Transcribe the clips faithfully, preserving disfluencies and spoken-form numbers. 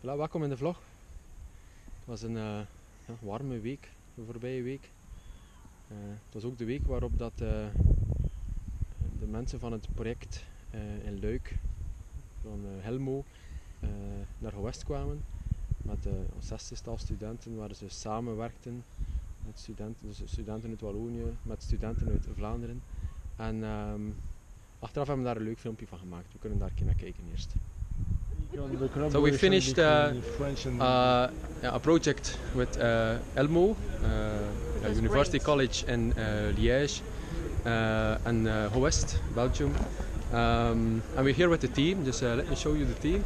Voilà, welkom in de vlog. Het was een uh, ja, warme week, de voorbije week. Uh, het was ook de week waarop dat, uh, de mensen van het project uh, in Luik, van uh, Helmo, uh, naar Gewest kwamen. Met uh, een zestigtal studenten waar ze samenwerkten. Met studenten, dus studenten uit Wallonië, met studenten uit Vlaanderen. En um, achteraf hebben we daar een leuk filmpje van gemaakt. We kunnen daar een keer naar kijken eerst. So we finished uh, uh, a project with uh, Helmo, uh, a university college in uh, Liège, uh, and uh, Gewest, Belgium. Um, and we're here with the team. Just uh, let me show you the team.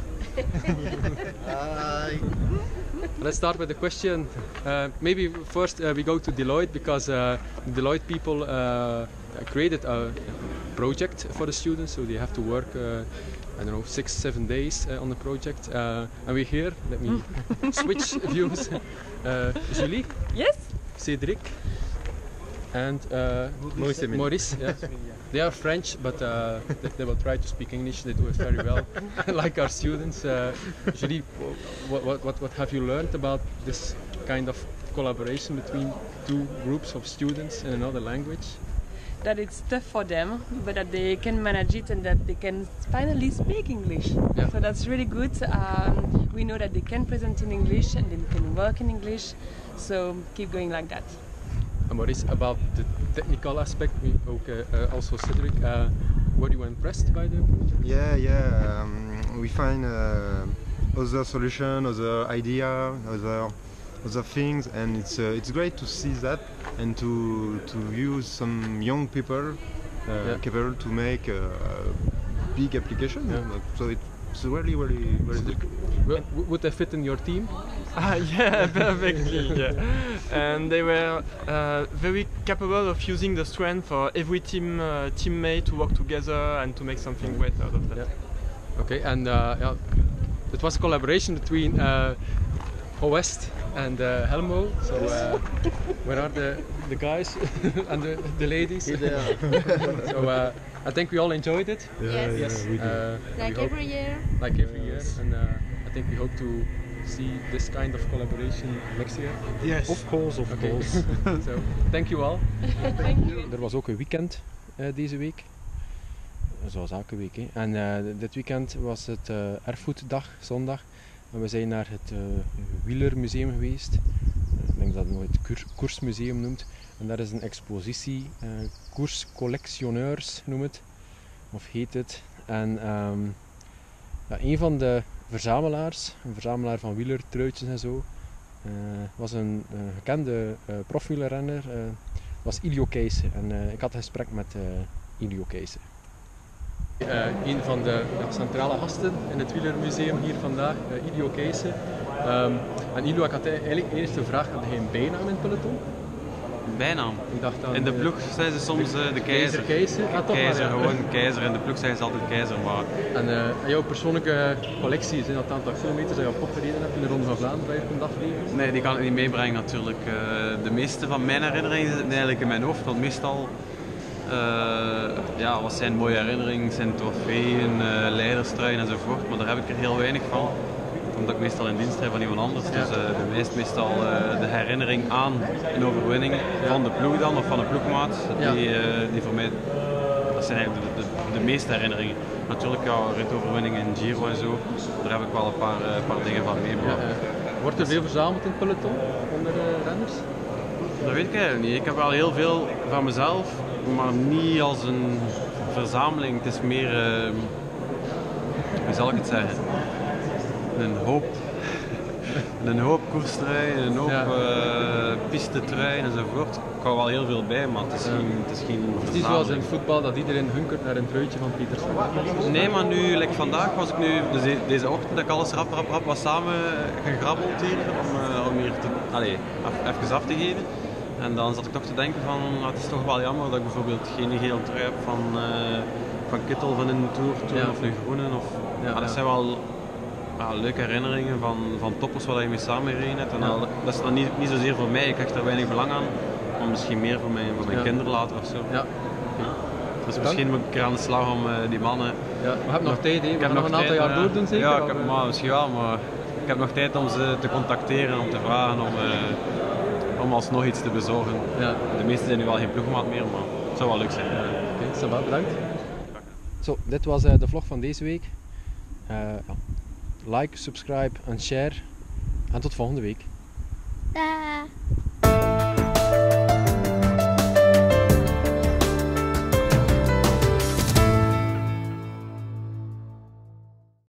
Hi. Let's start with the question. Uh, maybe first uh, we go to Deloitte, because uh, the Deloitte people uh, created a project for the students, so they have to work uh, I don't know, six, seven days uh, on the project. Uh, and we're here. Let me switch views. Uh, Julie. Yes. Cédric. And uh, Maurice. Maurice. Yeah. They are French, but uh, they, they will try to speak English. They do it very well, like our students. Uh, Julie, what, what, what, what have you learned about this kind of collaboration between two groups of students in another language? That it's tough for them, but that they can manage it and that they can finally speak English. Yeah. So that's really good. Um, we know that they can present in English and they can work in English. So keep going like that. And Maurice, about the technical aspect, we okay, uh, also Cédric, uh, were you impressed by the project? Yeah, yeah. Um, we find uh, other solution, other idea, other other things, and it's uh, it's great to see that and to to use some young people uh, yeah. capable to make a, a big application. Yeah. So it's really, really, really good. Well, would they fit in your team? Ah, yeah, perfectly. Yeah. And they were uh, very capable of using the strength for every team uh, teammate to work together and to make something great out of that. Yeah. Okay, and uh, yeah, it was a collaboration between uh, Gewest and uh, Helmo. So uh, where are the the guys and the, the ladies? So uh, I think we all enjoyed it. Yeah, yes. Yes. we Uh, Like we every year. Like every year, and uh, I think we hope to see this kind of collaboration next year. Yes, of course, of Okay. course. So thank you all. Thank you. Er was ook een weekend uh, deze week. Zoals elke week. Hè. En uh, dit weekend was het uh, Erfgoeddag, zondag. En we zijn naar het uh, Wielermuseum geweest. Uh, ik denk dat het nog het Koer- Koersmuseum noemt. En daar is een expositie, uh, Koerscollectioneurs noem het. Of heet het. En um, ja, een van de verzamelaars, een verzamelaar van wielertruitjes en zo, uh, was een uh, gekende uh, profwielerrenner, uh, was Ilio Keijsen. En uh, ik had een gesprek met uh, Ilio Keijsen. Uh, een van de ja, centrale gasten in het Wielermuseum hier vandaag, uh, Ilio Keijsen. Um, en Ilio, ik had eigenlijk eerst de vraag, had hij een bijnaam in het peloton? Bijnaam. Ik dacht aan, In de uh, ploeg zijn ze soms uh, de keizer. Keizer, ah, toch Keizer, wel, ja. gewoon keizer. In de ploeg zijn ze altijd keizer. Maar En uh, jouw persoonlijke collectie, zijn dat het aantal kilometers dat je op gereden hebt in de Ronde van Vlaanderen dat je kunt afleveren? nee, die kan ik niet meebrengen natuurlijk. Uh, de meeste van mijn herinneringen zitten eigenlijk in mijn hoofd. Want meestal, uh, ja, wat zijn mooie herinneringen, zijn trofeeën, uh, leiderstruien enzovoort. Maar daar heb ik er heel weinig van. Omdat ik meestal in dienst heb van iemand anders. Dus uh, de meest meestal uh, de herinnering aan een overwinning van de ploeg dan, of van een ploegmaat. Ja. Die, uh, die voor mij, dat zijn eigenlijk de, de, de meeste herinneringen. Natuurlijk, ja, ritoverwinningen in Giro en zo, daar heb ik wel een paar, uh, paar dingen van mee. Maar Ja, uh, wordt er veel verzameld in het peloton onder de renners? dat weet ik eigenlijk niet. Ik heb wel heel veel van mezelf, maar niet als een verzameling. Het is meer, uh, hoe zal ik het zeggen? Een hoop, een hoop koerstruien, een hoop Ja. uh, pistetruien enzovoort. Ik hou wel heel veel bij, maar het is geen, het is geen Het is niet zoals in verzameling. voetbal dat iedereen hunkert naar een truitje van Pieter Sagan. Nee, maar nu, like vandaag was ik nu, dus de- deze ochtend, dat ik alles rap, rap, rap was samen gegrabbeld hier, om, uh, om hier te, allez, af, even af te geven. En dan zat ik toch te denken van, ah, het is toch wel jammer dat ik bijvoorbeeld geen geel trui heb van, uh, van Kittel van in de Tour toen, Ja. of de groene. Of, Ja, ah, dat ja. zijn wel ah, leuke herinneringen van, van toppers waar je mee samengereden hebt. En Ja. al, dat is dan niet, niet zozeer voor mij, ik hecht er weinig belang aan, maar misschien meer voor mijn, voor mijn Ja. kinderen later of zo. Ja. Dus misschien moet ik er aan de slag om uh, die mannen. Ja, we hebben nog tijd, hè. We Ik gaan heb nog een aantal tijd, jaar maar- doordoen zeker? Ja, Of, ik heb, uh, maar misschien wel, maar ik heb nog tijd om ze te contacteren, om te vragen om, uh, om alsnog iets te bezorgen. Ja. De meesten zijn nu wel geen ploegmaat meer, maar het zou wel leuk zijn. Oké, okay, ça va, bedankt. Zo, dit was uh, de vlog van deze week. Uh, ja. Like, subscribe en share. En tot volgende week. Daag.